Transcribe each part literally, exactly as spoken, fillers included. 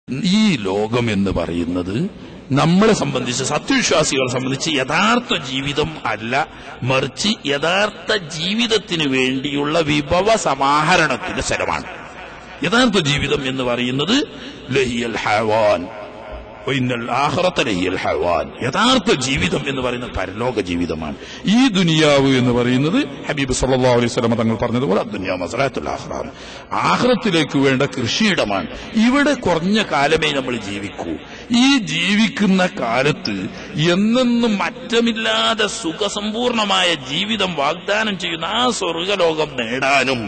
ഈ ലോകം എന്ന് പറയുന്നത് നമ്മളെ സംബന്ധിച്ച്, സത്യവിശ്വാസികളെ സംബന്ധിച്ച് യഥാർത്ഥ ജീവിതം അല്ല, മറിച്ച് യഥാർത്ഥ ജീവിതത്തിന് വേണ്ടിയുള്ള വിഭവ സമാഹരണത്തിന്റെ സ്ഥലമാണ്. യഥാർത്ഥ ജീവിതം എന്ന് പറയുന്നത് ലഹിയൽ ഹവാൻ വഇന്നൽ ആഖിറത ലഹിയൽ ഹവാൻ. യഥാർത്ഥ ജീവിതം എന്ന് പറയുന്നത് പരലോക ജീവിതമാണ്. ഈ ദുനിയാവ് എന്ന് പറയുന്നത് ഹബീബ് സല്ലല്ലാഹു അലൈഹി വസല്ലം തങ്ങൾ പറഞ്ഞതുപോലെ ദുനിയാ മസ്റഅത്തുൽ ആഖിറ, ആഖിറത്തിലേക്ക് വേണ്ട കൃഷിയിടമാണ്. ഇവിടെ കുറഞ്ഞ കാലമേ നമ്മൾ ജീവിക്കൂ. ഈ ജീവിക്കുന്ന കാലത്ത് എന്നെന്നും മാറ്റമില്ലാതെ സുഖസമ്പൂർണമായ ജീവിതം വാഗ്ദാനം ചെയ്യുന്ന ആ സ്വർഗലോകം നേടാനും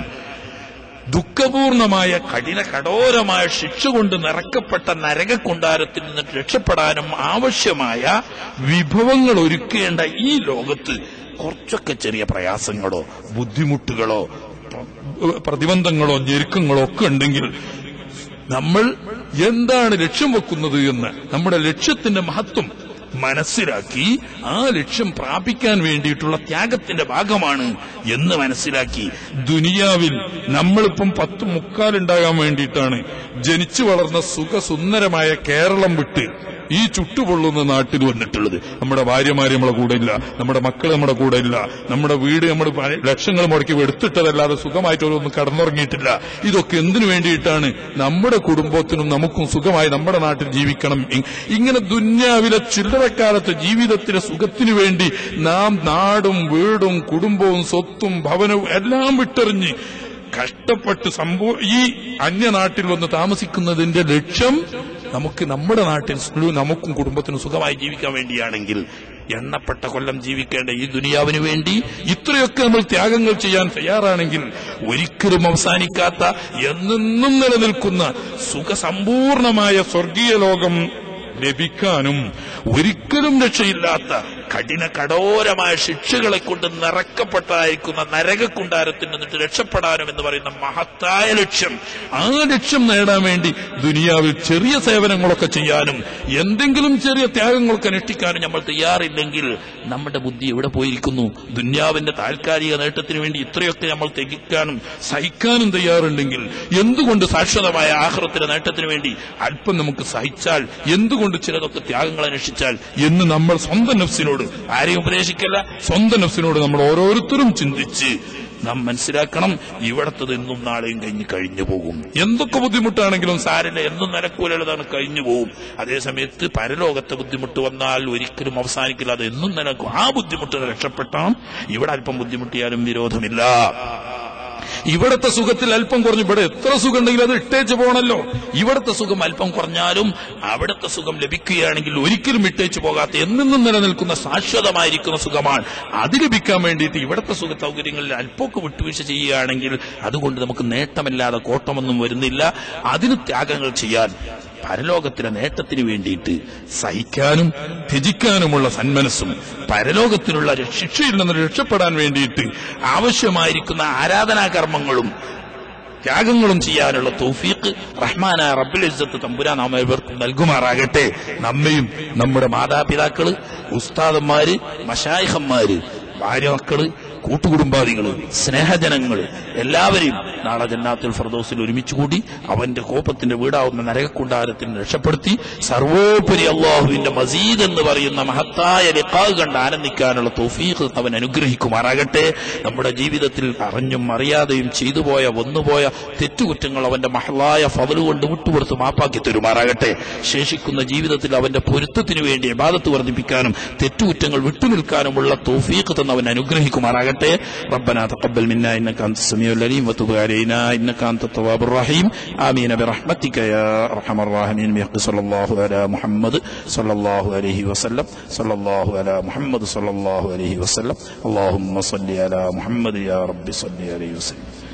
ദുഃഖപൂർണമായ കഠിന കഠോരമായ ശിക്ഷ കൊണ്ട് നിറക്കപ്പെട്ട നരകക്കൊണ്ടാരത്തിൽ നിന്ന് രക്ഷപ്പെടാനും ആവശ്യമായ വിഭവങ്ങൾ ഒരുക്കേണ്ട ഈ ലോകത്ത് കുറച്ചൊക്കെ ചെറിയ പ്രയാസങ്ങളോ ബുദ്ധിമുട്ടുകളോ പ്രതിബന്ധങ്ങളോ ഞെരുക്കങ്ങളോ ഒക്കെ ഉണ്ടെങ്കിൽ നമ്മൾ എന്താണ് ലക്ഷ്യം വെക്കുന്നത് എന്ന് നമ്മുടെ ലക്ഷ്യത്തിന്റെ മഹത്വം മനസ്സിലാക്കി ആ ലക്ഷ്യം പ്രാപിക്കാൻ വേണ്ടിയിട്ടുള്ള ത്യാഗത്തിന്റെ ഭാഗമാണ് എന്ന് മനസ്സിലാക്കി ദുനിയാവിൽ നമ്മളിപ്പം പത്ത് മുക്കാലുണ്ടാകാൻ വേണ്ടിയിട്ടാണ് ജനിച്ചു വളർന്ന സുഖസുന്ദരമായ കേരളം വിട്ട് ഈ ചുട്ടുപൊള്ളുന്ന നാട്ടിൽ വന്നിട്ടുള്ളത്. നമ്മുടെ ഭാര്യമാര് നമ്മളെ കൂടെ ഇല്ല, നമ്മുടെ മക്കൾ നമ്മുടെ കൂടെ ഇല്ല, നമ്മുടെ വീട് നമ്മൾ ലക്ഷങ്ങൾ മുടക്കി എടുത്തിട്ടതല്ലാതെ സുഖമായിട്ട് ഒന്നും കടന്നുറങ്ങിയിട്ടില്ല. ഇതൊക്കെ എന്തിനു വേണ്ടിയിട്ടാണ്? നമ്മുടെ കുടുംബത്തിനും നമുക്കും സുഖമായി നമ്മുടെ നാട്ടിൽ ജീവിക്കണം. ഇങ്ങനെ ദുന്യാവിലെ ചില്ലറക്കാലത്തെ ജീവിതത്തിലെ സുഖത്തിനു വേണ്ടി നാം നാടും വീടും കുടുംബവും സ്വത്തും ഭവനവും എല്ലാം വിട്ടെറിഞ്ഞ് കഷ്ടപ്പെട്ട് സംഭവ ഈ അന്യനാട്ടിൽ വന്ന് താമസിക്കുന്നതിന്റെ ലക്ഷ്യം നമുക്ക് നമ്മുടെ നാട്ടിൽ നമുക്കും കുടുംബത്തിനും സുഖമായി ജീവിക്കാൻ വേണ്ടിയാണെങ്കിൽ എണ്ണപ്പെട്ട കൊല്ലം ജീവിക്കേണ്ട ഈ ദുനിയാവിന് വേണ്ടി ഇത്രയൊക്കെ നമ്മൾ ത്യാഗങ്ങൾ ചെയ്യാൻ തയ്യാറാണെങ്കിൽ ഒരിക്കലും അവസാനിക്കാത്ത എന്നെന്നും നിലനിൽക്കുന്ന സുഖസമ്പൂർണമായ സ്വർഗീയ ലോകം ലഭിക്കാനും ഒരിക്കലും രക്ഷയില്ലാത്ത കഠിന കഠോരമായ ശിക്ഷകളെ കൊണ്ട് നിറക്കപ്പെട്ടായിരിക്കുന്ന നരകക്കുണ്ടാരത്തിൽ നിന്നിട്ട് രക്ഷപ്പെടാനും എന്ന് പറയുന്ന മഹത്തായ ലക്ഷ്യം, ആ ലക്ഷ്യം നേടാൻ വേണ്ടി ദുനിയാവിൽ ചെറിയ സേവനങ്ങളൊക്കെ ചെയ്യാനും എന്തെങ്കിലും ചെറിയ ത്യാഗങ്ങളൊക്കെ അനുഷ്ഠിക്കാനും നമ്മൾ തയ്യാറില്ലെങ്കിൽ നമ്മുടെ ബുദ്ധി എവിടെ പോയിരിക്കുന്നു? ദുനിയാവിന്റെ താൽക്കാലിക നേട്ടത്തിന് വേണ്ടി ഇത്രയൊക്കെ നമ്മൾ ത്യജിക്കാനും സഹിക്കാനും തയ്യാറുണ്ടെങ്കിൽ എന്തുകൊണ്ട് ശാശ്വതമായ ആഖിറത്തിലെ നേട്ടത്തിന് വേണ്ടി അല്പം നമുക്ക് സഹിച്ചാൽ, എന്തുകൊണ്ട് ചിലതൊക്കെ ത്യാഗങ്ങൾ അനുഷ്ഠിച്ചാൽ എന്ന് നമ്മൾ സ്വന്തം നഫ്സിനോട്, ആരെയും ഉപദേശിക്കല്ല, സ്വന്തം നഫ്സിനോട് നമ്മൾ ഓരോരുത്തരും ചിന്തിച്ച് നാം മനസ്സിലാക്കണം, ഇവിടത്തത് എന്നും നാളെയും കഴിഞ്ഞ് കഴിഞ്ഞു പോകും. എന്തൊക്കെ ബുദ്ധിമുട്ടാണെങ്കിലും സാരില്ല, എന്നും നിലക്കൂലതാണ്, കഴിഞ്ഞു പോകും. അതേസമയത്ത് പരലോകത്തെ ബുദ്ധിമുട്ട് വന്നാൽ ഒരിക്കലും അവസാനിക്കില്ല, അത് എന്നും നിലക്കും. ആ ബുദ്ധിമുട്ട് രക്ഷപ്പെട്ടാം ഇവിടെ അല്പം ബുദ്ധിമുട്ടിയാലും വിരോധമില്ല. ഇവിടത്തെ സുഖത്തിൽ അല്പം കുറഞ്ഞു, ഇവിടെ എത്ര സുഖം ഉണ്ടെങ്കിലും അത് ഇട്ടേച്ച് പോകണല്ലോ. ഇവിടത്തെ സുഖം അല്പം കുറഞ്ഞാലും അവിടത്തെ സുഖം ലഭിക്കുകയാണെങ്കിൽ ഒരിക്കലും ഇട്ടേച്ച് പോകാത്ത എന്നെന്നും നിലനിൽക്കുന്ന ശാശ്വതമായിരിക്കുന്ന സുഖമാണ്. അത് ലഭിക്കാൻ വേണ്ടിയിട്ട് ഇവിടത്തെ സുഖ സൗകര്യങ്ങളിൽ അല്പമൊക്കെ വിട്ടുവീഴ്ച ചെയ്യുകയാണെങ്കിൽ അതുകൊണ്ട് നമുക്ക് നേട്ടമില്ലാതെ കോട്ടമൊന്നും വരുന്നില്ല. അതിന് ത്യാഗങ്ങൾ ചെയ്യാൻ, പരലോകത്തിലെ നേട്ടത്തിന് വേണ്ടിയിട്ട് സഹിക്കാനും ത്യജിക്കാനുമുള്ള സന്മനസ്സും പരലോകത്തിലുള്ള ശിക്ഷയിൽ നിന്ന് രക്ഷപ്പെടാൻ വേണ്ടിയിട്ട് ആവശ്യമായിരിക്കുന്ന ആരാധനാകർമ്മങ്ങളും ത്യാഗങ്ങളും ചെയ്യാനുള്ള തൗഫീഖ് റഹ്മാനായ റബ്ബുൽ ഇസ്സത്ത് തമ്പുരാൻ നാം ഇവർക്കും നൽകുമാറാകട്ടെ. നമ്മയും നമ്മുടെ മാതാപിതാക്കള്, ഉസ്താദന്മാര്, മശായിഖന്മാര്, ഭാര്യ മക്കള്, കൂട്ടുകുടുംബാദികള്, സ്നേഹജനങ്ങള് എല്ലാവരെയും നാളെ ജന്നാത്തുൽ ഫിർദൗസിൽ ഒരുമിച്ച് കൂടി അവന്റെ കോപത്തിന്റെ വീടാവുന്ന നരകക്കുണ്ടാരത്തിന് രക്ഷപ്പെടുത്തി സർവോപരി അല്ലാഹുവിന്റെ മസീദ് എന്ന് പറയുന്ന മഹത്തായ ലിഖാ കണ്ട് ആനന്ദിക്കാനുള്ള തൗഫീഖ് അവൻ അനുഗ്രഹിക്കുമാറാകട്ടെ. നമ്മുടെ ജീവിതത്തിൽ അറിഞ്ഞും അറിയാതെയും ചെയ്തുപോയ വന്നുപോയ തെറ്റുകുറ്റങ്ങൾ അവന്റെ മഹലായ ഫള് കൊണ്ട് വിട്ടുപുറത്ത് മാപ്പാക്കി തരുമാറാകട്ടെ. ശേഷിക്കുന്ന ജീവിതത്തിൽ അവന്റെ പൊരുത്തത്തിനു വേണ്ടി ഇബാദത്ത് വർദ്ധിപ്പിക്കാനും തെറ്റുകുറ്റങ്ങൾ വിട്ടുനിൽക്കാനുമുള്ള തൗഫീഖ് തന്ന് അവൻ അനുഗ്രഹിക്കുമാറാകട്ടെ. ربنا تقبل منا إنك أنت السميع العليم وتب علينا إنك أنت التواب الرحيم آمين برحمتك يا أرحم الراحمين بحق صلى الله على محمد صلى الله عليه وسلم صلى الله على محمد صلى الله عليه وسلم اللهم صل على محمد يا رب صل عليه وسلم.